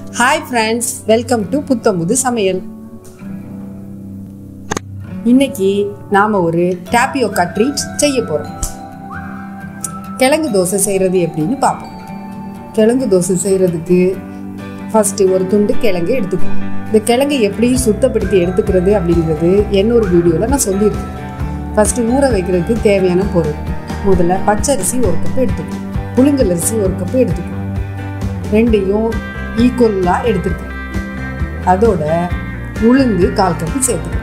Hi friends, welcome to புத்தமுது சமையல். இன்னைக்கு நாம ஒரு டாப்பியோக்கா ட்ரீட் செய்ய போறோம். கிழங்கு தோசை செய்யறது எப்படின்னு பார்ப்போம். கிழங்கு தோசை செய்யறதுக்கு ஃபர்ஸ்ட் ஒரு துண்டு கிழங்கு எடுத்துக்குவோம். இந்த கிழங்கு எப்படி சுத்தப்படுத்தி எடுத்துக்கிறது அப்படிங்கிறது என்னொரு வீடியோவில் நான் சொல்லியிருக்கேன். ஃபர்ஸ்ட் ஊற வைக்கிறதுக்கு தேவையான பொருள், முதல்ல பச்சரிசி ஒரு கப்பு எடுத்துக்கணும், புழுங்கல் அரிசி ஒரு கப்பு எடுத்துக்கணும். ரெண்டையும் ஈக்குவலாக எடுத்துருக்கேன். அதோட உளுந்து 1/4 கப்பு சேர்த்துக்கணும்.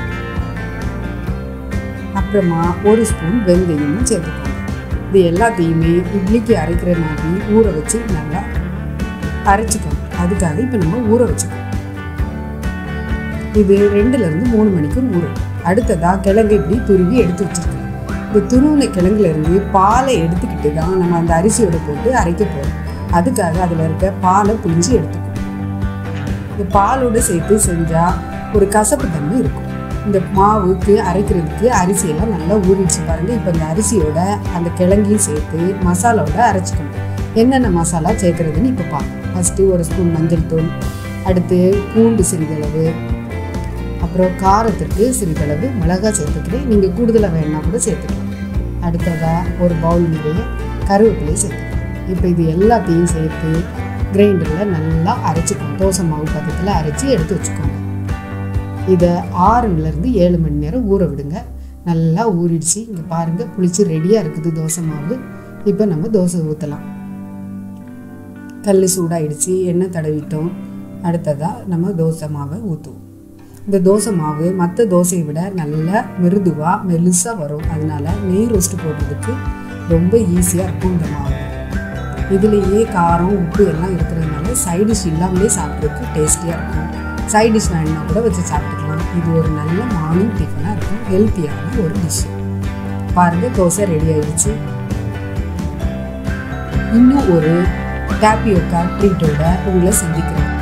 அப்புறமா 1 ஸ்பூன் வெந்தயமும் சேர்த்துக்கணும். இது எல்லாத்தையுமே இட்லிக்கு அரைக்கிற மாதிரி ஊற வச்சு நல்லா அரைச்சிக்கணும். அதுக்காக இப்போ நம்ம ஊற வச்சுக்கணும். இது 2லேருந்து 3 மணிக்கு ஊறும். அடுத்ததாக கிழங்கு இப்படி துருவி எடுத்து வச்சுருக்கோம். இந்த துருவின கிழங்குலேருந்து பாலை எடுத்துக்கிட்டு தான் நம்ம அந்த அரிசியோட போட்டு அரைக்க போகிறோம். அதுக்காக அதில் இருக்க பாலை புழிஞ்சு எடுத்துக்கணும். இந்த பாலோடு சேர்த்து செஞ்சால் ஒரு கசப்பு தன்மை இருக்கும். இந்த மாவுக்கு அரைக்கிறதுக்கு அரிசியெல்லாம் நல்லா ஊறிடுச்சு பாருங்கள். இப்போ இந்த அரிசியோட அந்த கிழங்கையும் சேர்த்து மசாலாவோட அரைச்சிக்கணும். என்னென்ன மசாலா சேர்க்குறதுன்னு இப்போ பார்ப்போம். ஃபஸ்ட்டு 1 ஸ்பூன் மஞ்சள் தூள், அடுத்து பூண்டு சிறிதளவு, அப்புறம் காரத்துக்கு சிறிதளவு மிளகாய் சேர்த்துக்கிறேன். நீங்கள் கூடுதலாக வேணா கூட சேர்த்துக்கலாம். அடுத்ததாக ஒரு பவுல் நிறைய கருவேப்பிலையை சேர்த்துக்கலாம். இப்போ இது எல்லாத்தையும் சேர்த்து கிரைண்டரில் நல்லா அரைச்சிக்கணும். தோசை மாவு பதத்தில் அரைச்சி எடுத்து வச்சுக்கோங்க. இதை 6லேருந்து 7 மணி நேரம் ஊற விடுங்க. நல்லா ஊறிடுச்சு. இங்கே பாருங்கள், புளிச்சு ரெடியாக இருக்குது தோசை மாவு. இப்போ நம்ம தோசை ஊற்றலாம். கல் சூடாகிடுச்சு, எண்ணெய் தடவிட்டோம். அடுத்ததாக நம்ம தோசை மாவை ஊற்றுவோம். இந்த தோசை மாவு மற்ற தோசையை விட நல்லா மிருதுவாக மெலுசாக வரும். அதனால நெய் ரோஸ்ட் போடுறதுக்கு ரொம்ப ஈஸியாக இருக்கும் இந்த மாவு. இதுலேயே காரம் உப்பு எல்லாம் இருக்கிறதுனால சைடிஷ் இல்லாமலே சாப்பிட்றதுக்கு டேஸ்டியாக இருக்கும். சைடிஷ் வேணுன்னா கூட வச்சு சாப்பிட்டுக்கலாம். இது ஒரு நல்ல மார்னிங் டிஃபனாக இருக்கும். ஹெல்த்தியான ஒரு டிஷ். பாருங்கள், தோசை ரெடி ஆகிடுச்சு. இன்னும் ஒரு டாப்பியோக்கா ட்ரீட்டோட உங்களை சந்திக்கிறேன்.